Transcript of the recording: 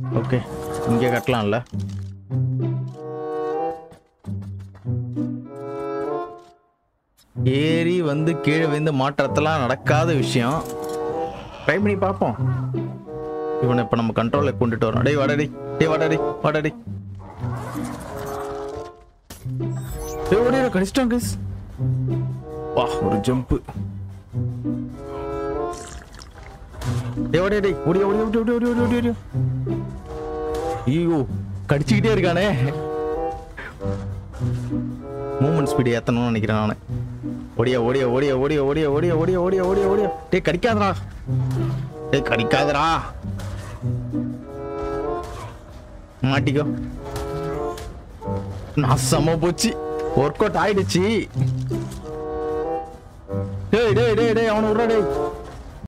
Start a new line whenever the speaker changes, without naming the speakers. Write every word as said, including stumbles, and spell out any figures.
Okay இங்கே கட்டலாம்ல. ஏறி வந்து கீழே வந்து மாற்றத்தெல்லாம் நடக்காத விஷயம். ட்ரை பண்ணி பார்ப்போம். இவனை இப்போ நம்ம கண்ட்ரோலில் கொண்டுட்டு வரோம். டேய் வாடடி, டேய் வாடடி, வாடடி. டேய் ஓடியா கடிச்சிட்டாங்க. வா ஒரு ஜம்ப்பு. டேய் ஓடியா டேய் ஓடியா ஓடியா ஓடியா ஓடியா ஓடியா ஓடியா ஓடியா. ஐயோ கடிச்சிக்கிட்டே இருக்கானே. மூமெண்ட் ஸ்பீடு ஏற்றணும்னு நினைக்கிறேன் நான். ஓடியா ஓடியா ஓடியா ஓடியா ஓடியா ஓடியா ஓடியா ஓடியா ஓடியா ஓடியா. டேய் கடிக்காதடா, டேய் கடிக்காதடா. மாட்டிக்கோ. நாசமா போச்சு. ஒர்க் அவுட் ஆயிடுச்சு. டேய் டேய் டேய் டேய் அவனை விட்றா டேய்.